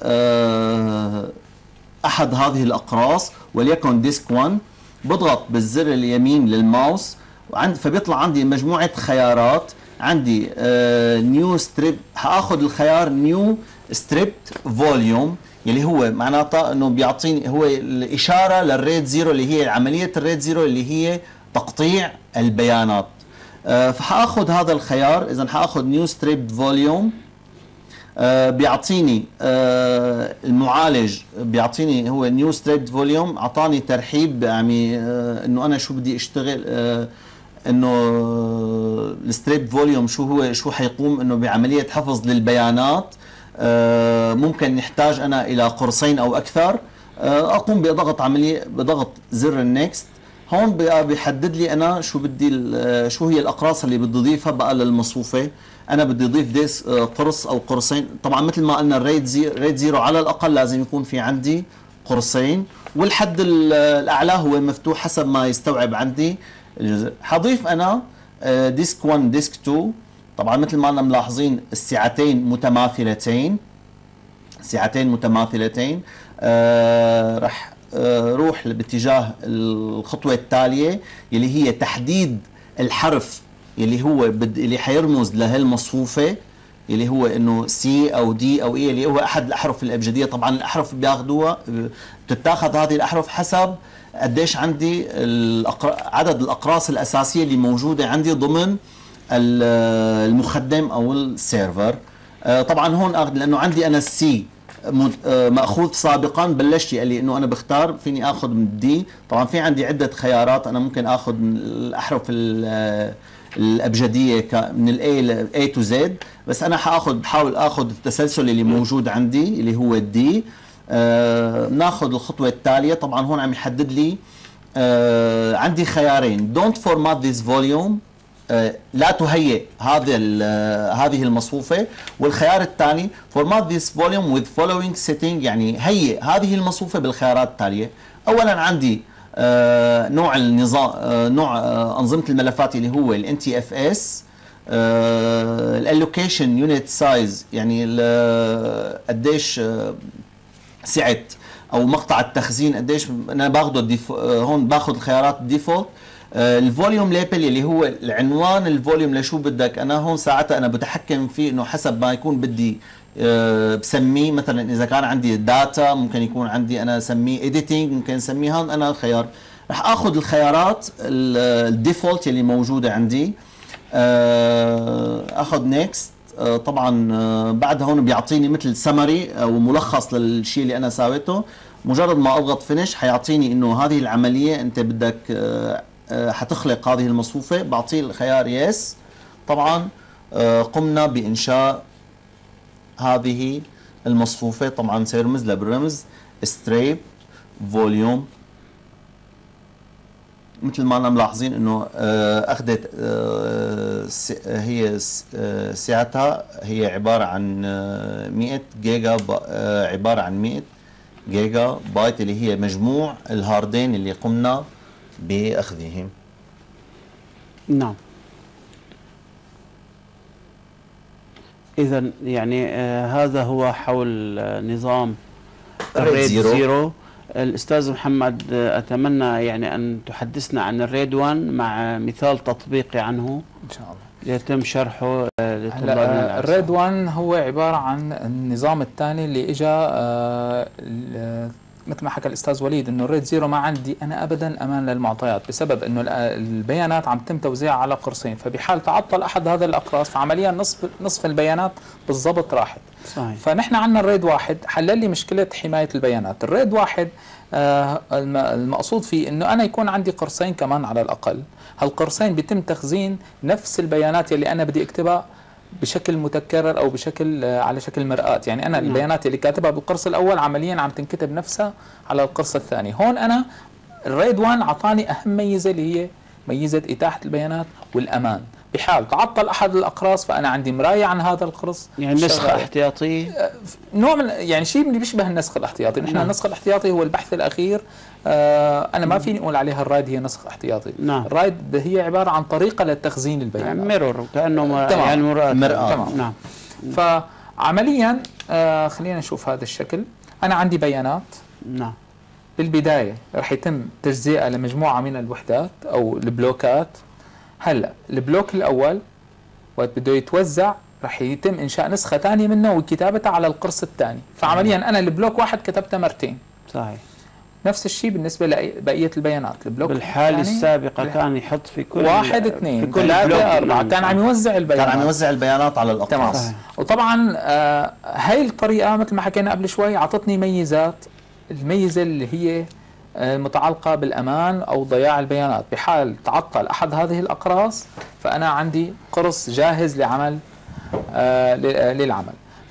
احد هذه الاقراص وليكن ديسك 1، بضغط بالزر اليمين للماوس فبيطلع عندي مجموعه خيارات. عندي نيو ستريب، حاخذ الخيار نيو ستريبت فوليوم اللي هو معناته انه بيعطيني هو الاشاره للريد زيرو اللي هي عمليه الريد زيرو اللي هي تقطيع البيانات. فحاخذ هذا الخيار. اذا حاخذ نيو ستريبت فوليوم، بيعطيني المعالج، بيعطيني هو نيو ستريبت فوليوم، اعطاني ترحيب يعني انه انا شو بدي اشتغل، انه الستريبت فوليوم شو حيقوم انه بعمليه حفظ للبيانات. ممكن نحتاج انا الى قرصين او اكثر. اقوم بضغط زر النكست. هون بيحدد لي انا شو بدي، شو هي الاقراص اللي بدي اضيفها بقى للمصفوفه. انا بدي اضيف قرص او قرصين. طبعا مثل ما قلنا الريد زيرو على الاقل لازم يكون في عندي قرصين، والحد الاعلى هو مفتوح حسب ما يستوعب عندي الجزء. حضيف انا ديسك 1 ديسك 2. طبعا مثل ما قلنا ملاحظين السعتين متماثلتين. رح روح باتجاه الخطوه التاليه اللي هي تحديد الحرف اللي حيرمز لهالمصفوفه، اللي هو انه سي او دي او اي، اللي هو احد الاحرف الابجديه. طبعا الاحرف بياخذوها، بتتاخذ هذه الاحرف حسب قديش عندي عدد الاقراص الاساسيه اللي موجوده عندي ضمن المخدم او السيرفر. طبعا هون اخذ لانه عندي انا السي ماخوذ سابقا، بلشت قال لي انه انا بختار فيني اخذ من الدي. طبعا في عندي عده خيارات، انا ممكن اخذ من الاحرف الابجديه من الاي تو زد، بس انا بحاول اخذ التسلسل اللي موجود عندي اللي هو الدي. ناخذ الخطوه التاليه. طبعا هون عم يحدد لي عندي خيارين، دونت فورمات ذيس فوليوم، لا تهيئ هذه المصفوفه، والخيار الثاني فورمات ذيس فوليوم وذ فولوينج سيتنج، يعني هيئ هذه المصفوفه بالخيارات التاليه. اولا عندي نوع النظام، نوع انظمه الملفات اللي هو ال NTFS، الالوكيشن يونت سايز، يعني قديش سعه او مقطع التخزين قديش انا باخذه. هون باخذ الخيارات الديفولت. الفوليوم ليبل اللي هو العنوان الفوليوم لشو بدك، انا هون ساعتها انا بتحكم فيه انه حسب ما يكون بدي بسميه مثلا اذا كان عندي داتا، ممكن يكون عندي انا اسميه اديتنج، ممكن اسميه هون انا خيار. رح اخذ الخيارات الديفولت اللي موجوده عندي، اخذ نيكست. طبعا بعد هون بيعطيني مثل سمري او ملخص للشيء اللي انا ساويته. مجرد ما اضغط فينش حيعطيني انه هذه العمليه انت بدك حتخلق هذه المصفوفه، بعطيه الخيار يس. طبعا قمنا بانشاء هذه المصفوفه، طبعا سيرمز لها بالرمز ستريب فوليوم. مثل ما انا ملاحظين انه اخذت هي سعتها هي عباره عن 100 جيجا، عباره عن 100 جيجا بايت اللي هي مجموع الهاردين اللي قمنا باخذهم. نعم. إذا يعني هذا هو حول نظام الريد زيرو. الأستاذ محمد أتمنى يعني أن تحدثنا عن الريد 1 مع مثال تطبيقي عنه إن شاء الله ليتم شرحه لطلابنا. الريد 1 هو عبارة عن النظام الثاني اللي إجا مثل ما حكى الأستاذ وليد، إنه الريد زيرو ما عندي أنا أبدا أمان للمعطيات، بسبب إنه البيانات عم تم توزيعها على قرصين، فبحال تعطل أحد هذا الأقراص فعمليا نصف البيانات بالضبط راحت. صحيح. فنحن عندنا الريد واحد حلل لي مشكلة حماية البيانات. الريد واحد المقصود فيه إنه أنا يكون عندي قرصين كمان على الأقل، هالقرصين بيتم تخزين نفس البيانات اللي أنا بدي أكتبها بشكل متكرر او بشكل على شكل مرآة. يعني انا البيانات اللي كاتبها بالقرص الاول عمليا عم تنكتب نفسها على القرص الثاني. هون انا الريد 1 اعطاني اهم ميزه اللي هي ميزه اتاحه البيانات والامان. بحال تعطل احد الاقراص فانا عندي مرايه عن هذا القرص، يعني نسخه احتياطي، نوع من يعني شيء اللي بيشبه النسخ الاحتياطي. نحن النسخ الاحتياطي هو البحث الاخير، انا ما فيني اقول عليها الرايد هي نسخ احتياطي. نعم. الرايد هي عباره عن طريقه لتخزين البيانات، يعني ميرور كانه يعني مرآة. تمام. نعم. فعمليا خلينا نشوف هذا الشكل. انا عندي بيانات. نعم. بالبدايه رح يتم تجزئها لمجموعه من الوحدات او البلوكات. هلا البلوك الاول وقت بده يتوزع رح يتم انشاء نسخه ثانيه منه وكتابتها على القرص الثاني. فعمليا انا البلوك واحد كتبته مرتين. صحيح. نفس الشيء بالنسبه لبقيه البيانات. البلوك بالحاله السابقه كان يحط في كل واحد اثنين ثلاثه اربعه، كان عم يوزع البيانات، كان عم يوزع البيانات على الاقراص. وطبعا هاي الطريقه مثل ما حكينا قبل شوي اعطتني ميزات. الميزه اللي هي متعلقه بالامان او ضياع البيانات. بحال تعطل احد هذه الاقراص فانا عندي قرص جاهز لعمل للعمل.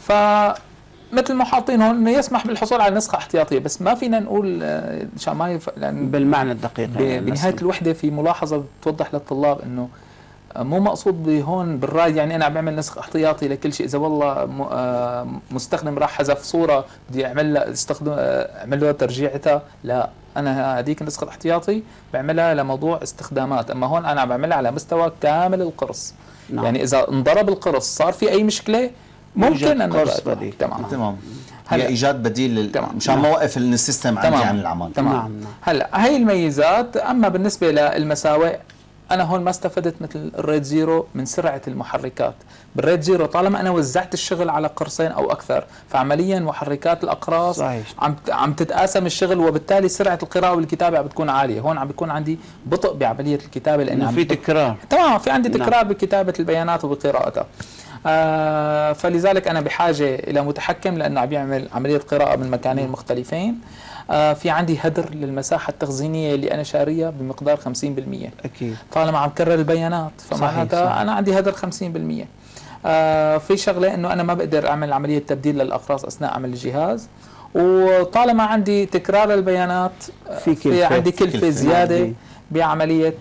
مثل ما حاطين هون انه يسمح بالحصول على نسخه احتياطيه، بس ما فينا نقول عشان ما لأن بالمعنى الدقيق. بنهايه الوحده في ملاحظه بتوضح للطلاب انه مو مقصود هون بالرايد يعني انا بعمل نسخ احتياطي لكل شيء. اذا والله مستخدم راح حذف صوره بدي اعمل له ترجيعتها، لا، انا هذيك النسخه الاحتياطي بعملها لموضوع استخدامات. اما هون انا بعملها على مستوى كامل القرص. نعم. يعني اذا انضرب القرص صار في اي مشكله ممكن ان قرص بديل. تمام. هي ايجاد بديل مشان ما اوقف السيستم عندي عن العمل. تمام. نعم. هلا هي الميزات. اما بالنسبه للمساوئ انا هون ما استفدت مثل الريد زيرو من سرعه المحركات. بالريد زيرو طالما انا وزعت الشغل على قرصين او اكثر فعمليا محركات الاقراص صحيح. عم تتقاسم الشغل، وبالتالي سرعه القراءه والكتابه بتكون عاليه. هون عم بيكون عندي بطء بعمليه الكتابه لانه في تكرار. تمام، في عندي تكرار بكتابه البيانات وبقراءتها. فلذلك أنا بحاجة إلى متحكم لأنه عم يعمل عملية قراءة من مكانين مختلفين. في عندي هدر للمساحة التخزينية اللي أنا شاريها بمقدار 50%. أكيد. طالما عم كرر البيانات فمعناتها أنا عندي هدر 50%. في شغلة إنه أنا ما بقدر أعمل عملية تبديل للأقراص أثناء عمل الجهاز، وطالما عندي تكرار البيانات في عندي كلفة زيادة بعملية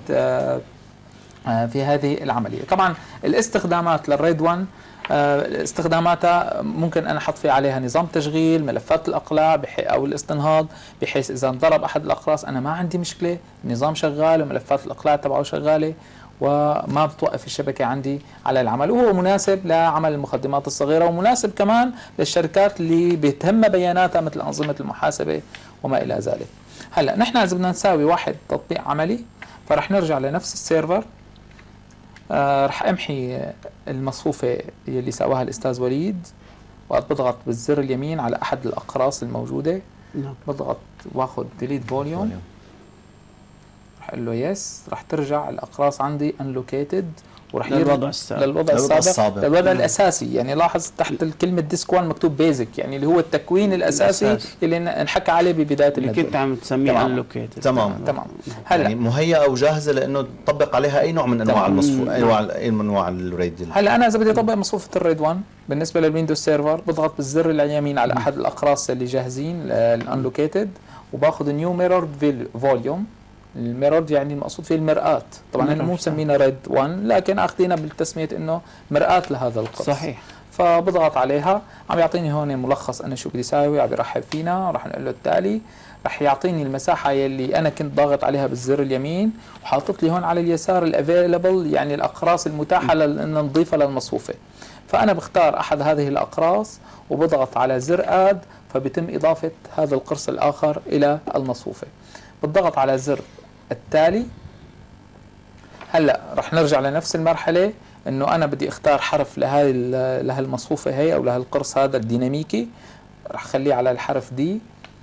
في هذه العملية. طبعا الاستخدامات للريد 1 استخداماتها ممكن أنا أحط فيها عليها نظام تشغيل ملفات الأقلاع أو الاستنهاض، بحيث إذا انضرب أحد الأقراص أنا ما عندي مشكلة، النظام شغال وملفات الأقلاع تبعه شغالة وما بتوقف الشبكة عندي على العمل. وهو مناسب لعمل المخدمات الصغيرة، ومناسب كمان للشركات اللي بتهمها بياناتها مثل أنظمة المحاسبة وما إلى ذلك. هلأ نحن إذا بدنا نساوي واحد تطبيق عملي فرح نرجع لنفس السيرفر. رح امحي المصفوفة اللي سواها الأستاذ وليد وقت بضغط بالزر اليمين على احد الاقراص الموجوده، نعم. بضغط واخذ ديليت فوليوم، رح اقول له يس، رح ترجع الاقراص عندي انلوكيتد، ورح للوضع السابق، للوضع السابق، للوضع الاساسي. يعني لاحظ تحت الكلمه ديسك 1 مكتوب بيزك، يعني اللي هو التكوين الاساسي اللي انحكى عليه ببدايه اللي كنت عم تسميه انلوكيتد. تمام. هلا يعني مهيئه وجاهزه لانه تطبق عليها اي نوع من انواع المصفوف، اي من انواع الريد. هلا انا اذا بدي اطبق مصفوفه الريد 1 بالنسبه للويندوز سيرفر، بضغط بالزر اليمين على احد الاقراص اللي جاهزين الانلوكيتد، وباخذ نيو ميرور فوليوم. الميرور يعني المقصود فيه المرآة، طبعا احنا مو مسمينها ريد 1، لكن اخذينها بالتسميه انه مرآة لهذا القرص. صحيح. فبضغط عليها، عم يعطيني هون ملخص انا شو بدي اساوي، عم يرحب فينا، راح نقول له التالي، راح يعطيني المساحه يلي انا كنت ضاغط عليها بالزر اليمين، وحاطط لي هون على اليسار الافيلبل، يعني الاقراص المتاحه لان نضيفها للمصفوفه. فانا بختار احد هذه الاقراص وبضغط على زر اد، فبيتم اضافه هذا القرص الاخر الى المصفوفه. بالضغط على زر التالي، هلا رح نرجع لنفس المرحله، انه انا بدي اختار حرف لهي المصفوفه هي او لهالقرص هذا الديناميكي، رح خليه على الحرف دي،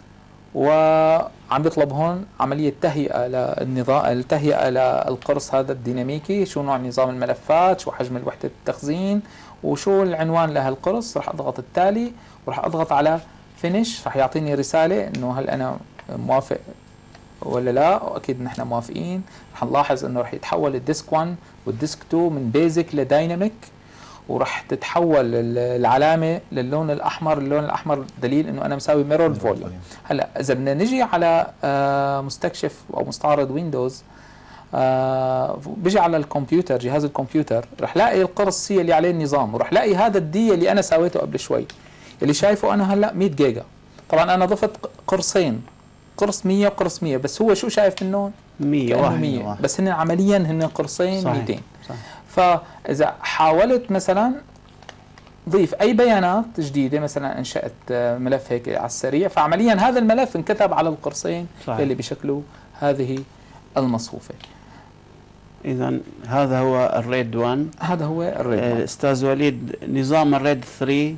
وعم بيطلب هون عمليه تهيئه للنظام، التهيئه للقرص هذا الديناميكي، شو نوع نظام الملفات، شو حجم الوحده التخزين، وشو العنوان لهالقرص. رح اضغط التالي ورح اضغط على فينيش، رح يعطيني رساله انه هل انا موافق ولا لا، واكيد نحن موافقين. رح نلاحظ انه رح يتحول الديسك 1 والديسك 2 من بيزك لدايناميك، ورح تتحول العلامه للون الاحمر. اللون الاحمر دليل انه انا مساوي ميرور فوليوم. هلا اذا بدنا نجي على مستكشف او مستعرض ويندوز، بيجي على الكمبيوتر، جهاز الكمبيوتر، رح لاقي القرص سي اللي عليه النظام، ورح لاقي هذا الدي اللي انا سويته قبل شوي، اللي شايفه انا هلا 100 جيجا. طبعا انا ضفت قرصين، قرص 100 وقرص 100، بس هو شو شايف منهم؟ 100 بس هن عمليا هن قرصين 200. فاذا حاولت مثلا ضيف اي بيانات جديده، مثلا انشات ملف هيك على السريع، فعمليا هذا الملف انكتب على القرصين اللي بشكلوا هذه المصفوفه. اذا هذا هو الريد 1. هذا هو الريد 1. استاذ وليد، نظام الريد 3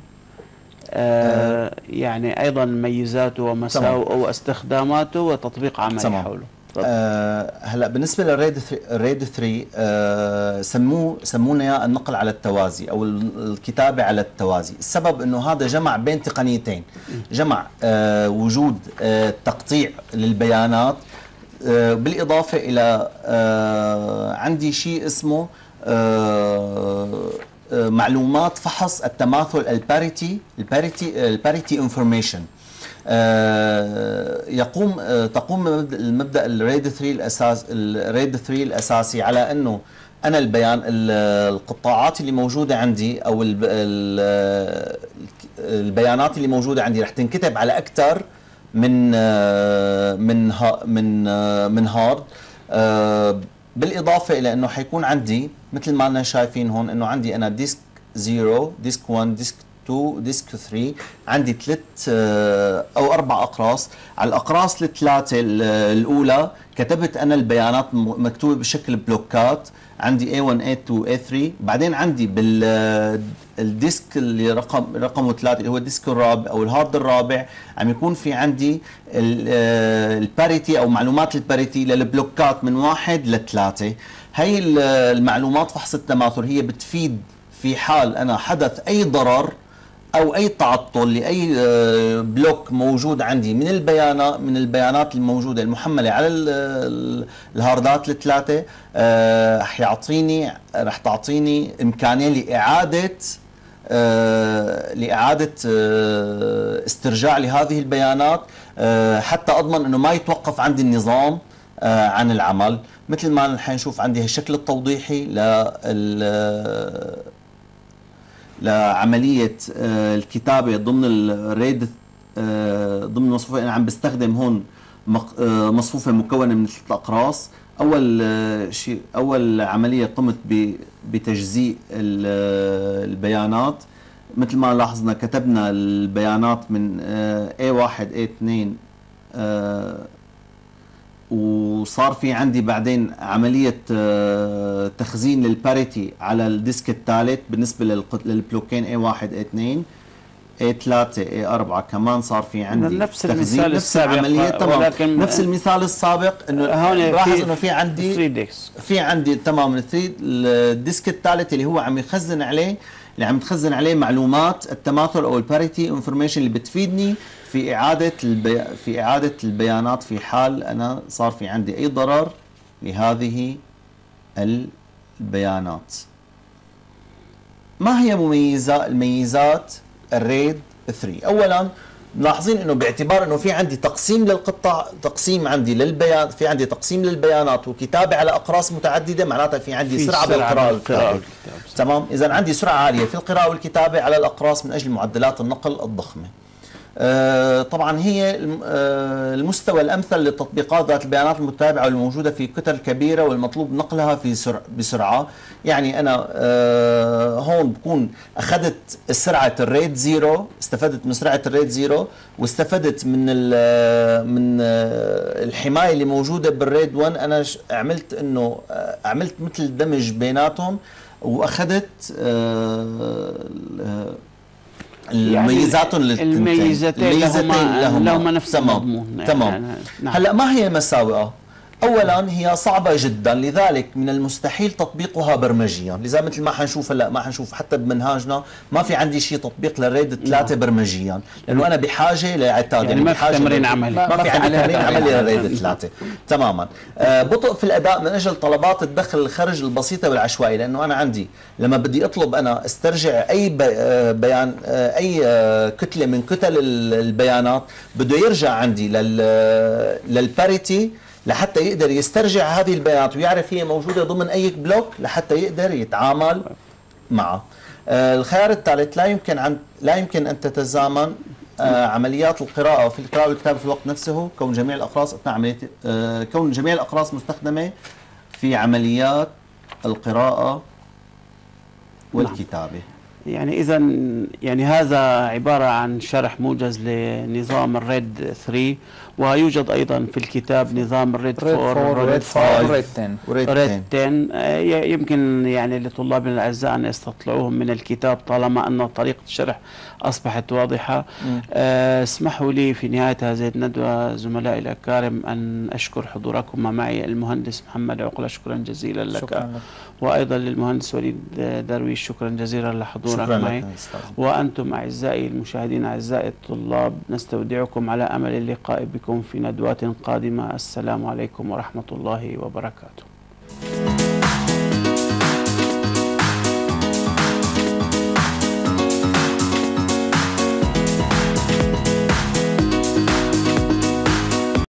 يعني ايضا ميزاته ومساوئه واستخداماته وتطبيق عملي حوله. هلا بالنسبه للريد 3 سمونا اياه النقل على التوازي او الكتابه على التوازي. السبب انه هذا جمع بين تقنيتين، جمع وجود تقطيع للبيانات، بالاضافه الى عندي شيء اسمه معلومات فحص التماثل، الباريتي انفورميشن. تقوم المبدا الريد 3 الاساسي على انه انا القطاعات اللي موجوده عندي او البيانات اللي موجوده عندي رح تنكتب على اكثر من هارد، بالاضافه الى انه حيكون عندي مثل ما انا شايفين هون انه عندي انا ديسك 0، ديسك 1، ديسك 2، ديسك 3، عندي 3 أو 4 أقراص. على الأقراص الثلاثة الأولى كتبت أنا البيانات مكتوبة بشكل بلوكات، عندي A1 A2 A3. بعدين عندي بالديسك اللي رقمه 3 اللي هو الديسك الرابع أو الهارد الرابع عم يكون في عندي الباريتي أو معلومات الباريتي للبلوكات من 1 ل 3. هي المعلومات فحص التماثل هي بتفيد في حال أنا حدث أي ضرر أو أي تعطل لأي بلوك موجود عندي من البيانات الموجودة المحملة على الهاردات الثلاثة. رح تعطيني إمكانية لإعادة استرجاع لهذه البيانات، حتى أضمن أنه ما يتوقف عندي النظام عن العمل. مثل ما نحن نشوف عندي الشكل التوضيحي لعملية الكتابة ضمن الريد، ضمن مصفوفة. أنا عم بستخدم هون مصفوفة مكونة من 3 أقراص. أول عملية قمت بتجزيء البيانات. مثل ما لاحظنا كتبنا البيانات من A1 A2، وصار في عندي بعدين عملية تخزين للباريتي على الديسك الثالث بالنسبة للبلوكين A1 A2. A3 A4 كمان صار في عندي نفس تخزين، المثال نفس السابق، العملية تمام، ولكن نفس المثال السابق انه هون بلاحظ انه في عندي 3 ديسك. في عندي تمام الديسك الثالث اللي هو عم يخزن عليه، اللي عم تخزن عليه معلومات التماثل او الباريتي انفورميشن اللي بتفيدني في اعاده البيانات في حال انا صار في عندي اي ضرر لهذه البيانات. ما هي الميزات الريد 3؟ اولا ملاحظين انه باعتبار انه في عندي تقسيم للقطع، تقسيم عندي للبيان، في عندي تقسيم للبيانات وكتابه على اقراص متعدده، معناتها في عندي سرعه بالقراءه والكتابه. تمام، اذا عندي سرعه عاليه في القراءه والكتابه على الاقراص من اجل معدلات النقل الضخمه. طبعا هي المستوى الامثل للتطبيقات ذات البيانات المتتابعه والموجوده في كتل كبيره والمطلوب نقلها بسرعه. يعني انا هون بكون اخذت سرعه الريد 0، استفدت من سرعه الريد 0 واستفدت من الحمايه اللي موجوده بالريد 1. انا عملت انه عملت مثل دمج بيناتهم واخذت الميزاتهم الميزتين لهما نفس المضمون. تمام. نعم. هلا ما هي مساوئها؟ اولا هي صعبه جدا، لذلك من المستحيل تطبيقها برمجيا. لذا مثل ما حنشوف هلا، ما حنشوف حتى بمنهاجنا ما في عندي شيء تطبيق للريد 3 برمجيا، لانه انا بحاجه لاعتاد، يعني ما في تمرين عملي، ما في عندي تمرين عملي للريد 3 تماما. بطء في الاداء من اجل طلبات الدخل الخرج البسيطه والعشوائيه، لانه انا عندي لما بدي اطلب انا استرجع اي بيان، اي كتله من كتل البيانات، بده يرجع عندي للباريتي لحتى يقدر يسترجع هذه البيانات ويعرف هي موجودة ضمن أي بلوك لحتى يقدر يتعامل معه. الخيار الثالث لا يمكن أن تتزامن عمليات القراءة في القراءة والكتابة في الوقت نفسه، كون جميع الأقراص مستخدمة في عمليات القراءة والكتابة. يعني إذا يعني هذا عبارة عن شرح موجز لنظام الريد 3، ويوجد أيضا في الكتاب نظام الريد 4 والريد 5 والريد 10. يمكن يعني لطلابنا الأعزاء أن يستطلعوهم من الكتاب طالما أن طريقة الشرح أصبحت واضحة. اسمحوا لي في نهاية هذه الندوة زملائي الأكارم أن أشكر حضوركم معي المهندس محمد عقلة، شكرا جزيلا لك. شكرا. وأيضا للمهندس وليد درويش، شكرا جزيلا لحضورك معي. وأنتم أعزائي المشاهدين أعزائي الطلاب، نستودعكم على أمل اللقاء بكم في ندوات قادمة. السلام عليكم ورحمة الله وبركاته.